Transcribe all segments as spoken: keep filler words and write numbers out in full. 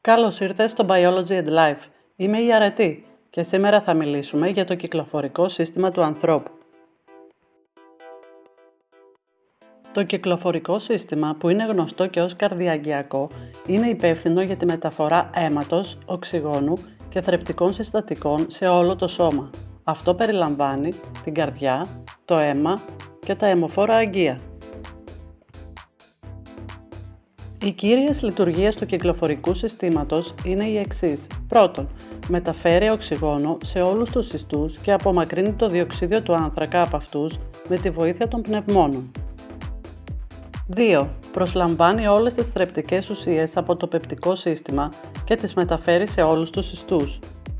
Καλώς ήρθες στο Biology and Life. Είμαι η Αρετή και σήμερα θα μιλήσουμε για το κυκλοφορικό σύστημα του ανθρώπου. Το κυκλοφορικό σύστημα, που είναι γνωστό και ως καρδιαγγειακό, είναι υπεύθυνο για τη μεταφορά αίματος, οξυγόνου και θρεπτικών συστατικών σε όλο το σώμα. Αυτό περιλαμβάνει την καρδιά, το αίμα και τα αιμοφόρα αγγεία. Οι κύριες λειτουργίες του κυκλοφορικού συστήματος είναι οι εξής. Πρώτον, μεταφέρει οξυγόνο σε όλους τους ιστούς και απομακρύνει το διοξείδιο του άνθρακα από αυτούς με τη βοήθεια των πνευμόνων. δύο. Προσλαμβάνει όλες τις θρεπτικές ουσίες από το πεπτικό σύστημα και τις μεταφέρει σε όλους τους ιστούς.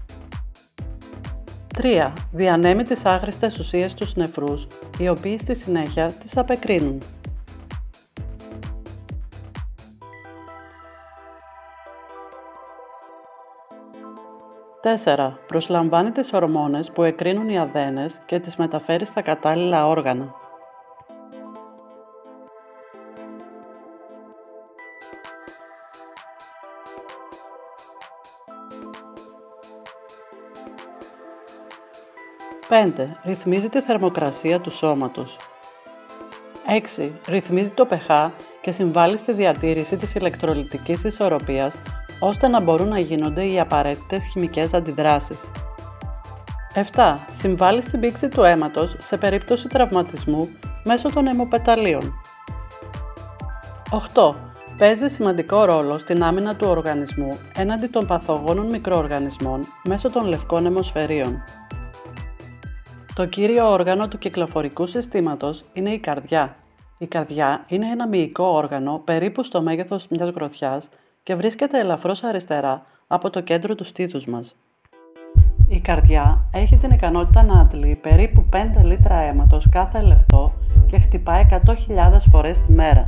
τρία. Διανέμει τις άχρηστες ουσίες στους νεφρούς, οι οποίοι στη συνέχεια τις απεκρίνουν. τέσσερα. Προσλαμβάνει τις ορμόνες που εκρίνουν οι αδένες και τις μεταφέρει στα κατάλληλα όργανα. πέντε. Ρυθμίζει τη θερμοκρασία του σώματος. έξι. Ρυθμίζει το pH και συμβάλλει στη διατήρηση της ηλεκτρολιτικής ισορροπίας, ώστε να μπορούν να γίνονται οι απαραίτητες χημικές αντιδράσεις. επτά. Συμβάλλει στην πήξη του αίματος σε περίπτωση τραυματισμού μέσω των αιμοπεταλίων. οκτώ. Παίζει σημαντικό ρόλο στην άμυνα του οργανισμού έναντι των παθογόνων μικροοργανισμών μέσω των λευκών αιμοσφαιρίων. Το κύριο όργανο του κυκλοφορικού συστήματος είναι η καρδιά. Η καρδιά είναι ένα μυϊκό όργανο περίπου στο μέγεθος μιας γροθιάς και βρίσκεται ελαφρώς αριστερά από το κέντρο του στήθους μας. Η καρδιά έχει την ικανότητα να αντλεί περίπου πέντε λίτρα αίματος κάθε λεπτό και χτυπάει εκατό χιλιάδες φορές τη μέρα.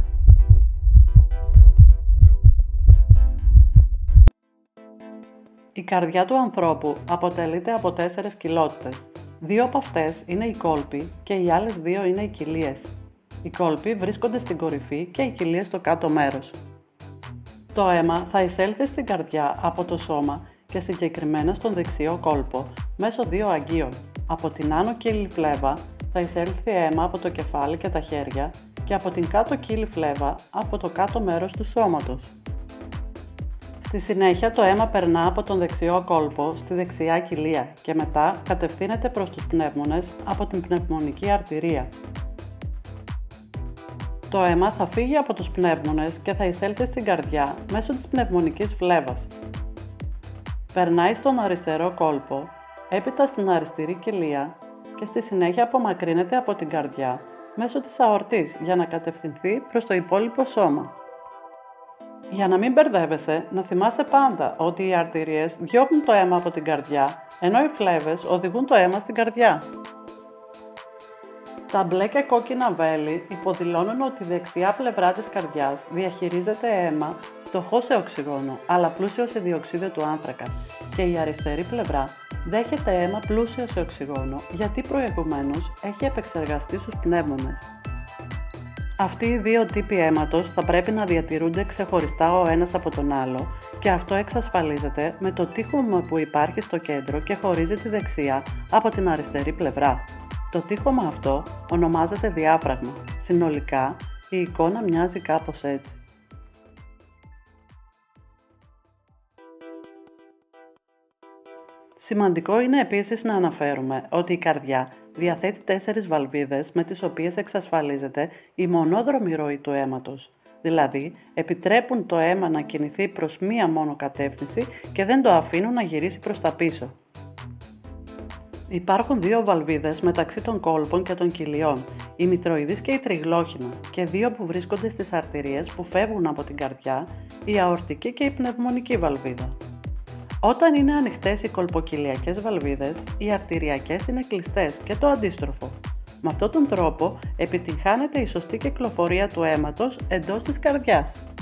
Η καρδιά του ανθρώπου αποτελείται από τέσσερις κοιλώτες. Δύο από αυτές είναι οι κόλποι και οι άλλες δύο είναι οι κοιλίες. Οι κόλποι βρίσκονται στην κορυφή και οι κοιλίες στο κάτω μέρος. Το αίμα θα εισέλθει στην καρδιά από το σώμα και συγκεκριμένα στον δεξιό κόλπο μέσω δύο αγγείων. Από την άνω κύλη φλέβα θα εισέλθει αίμα από το κεφάλι και τα χέρια και από την κάτω κύλη φλέβα από το κάτω μέρος του σώματος. Στη συνέχεια το αίμα περνά από τον δεξιό κόλπο στη δεξιά κοιλία και μετά κατευθύνεται προς τους πνεύμονες από την πνευμονική αρτηρία. Το αίμα θα φύγει από τους πνεύμονες και θα εισέλθει στην καρδιά μέσω της πνευμονικής φλέβας. Περνάει στον αριστερό κόλπο, έπειτα στην αριστερή κοιλία και στη συνέχεια απομακρύνεται από την καρδιά μέσω της αορτής για να κατευθυνθεί προς το υπόλοιπο σώμα. Για να μην μπερδεύεσαι, να θυμάσαι πάντα ότι οι αρτηρίες διώχνουν το αίμα από την καρδιά, ενώ οι φλέβες οδηγούν το αίμα στην καρδιά. Τα μπλε και κόκκινα βέλη υποδηλώνουν ότι η δεξιά πλευρά της καρδιάς διαχειρίζεται αίμα φτωχό σε οξυγόνο, αλλά πλούσιο σε διοξείδιο του άνθρακα, και η αριστερή πλευρά δέχεται αίμα πλούσιο σε οξυγόνο, γιατί προηγουμένως έχει επεξεργαστεί στους πνεύμονες. Αυτοί οι δύο τύποι αίματος θα πρέπει να διατηρούνται ξεχωριστά ο ένας από τον άλλο και αυτό εξασφαλίζεται με το τείχομα που υπάρχει στο κέντρο και χωρίζει τη δεξιά από την αριστερή πλευρά. Το τείχομα αυτό ονομάζεται διάφραγμα. Συνολικά, η εικόνα μοιάζει κάπως έτσι. Σημαντικό είναι επίσης να αναφέρουμε ότι η καρδιά διαθέτει τέσσερις βαλβίδες με τις οποίες εξασφαλίζεται η μονόδρομη ροή του αίματος, δηλαδή επιτρέπουν το αίμα να κινηθεί προς μία μόνο κατεύθυνση και δεν το αφήνουν να γυρίσει προς τα πίσω. Υπάρχουν δύο βαλβίδες μεταξύ των κόλπων και των κοιλιών, η μητροειδής και η τριγλόχυνα, και δύο που βρίσκονται στις αρτηρίες που φεύγουν από την καρδιά, η αορτική και η πνευμονική βαλβίδα. Όταν είναι ανοιχτές οι κολποκυλιακές βαλβίδες, οι αρτηριακές είναι κλειστές και το αντίστροφο. Με αυτόν τον τρόπο επιτυγχάνεται η σωστή κυκλοφορία του αίματος εντός της καρδιάς.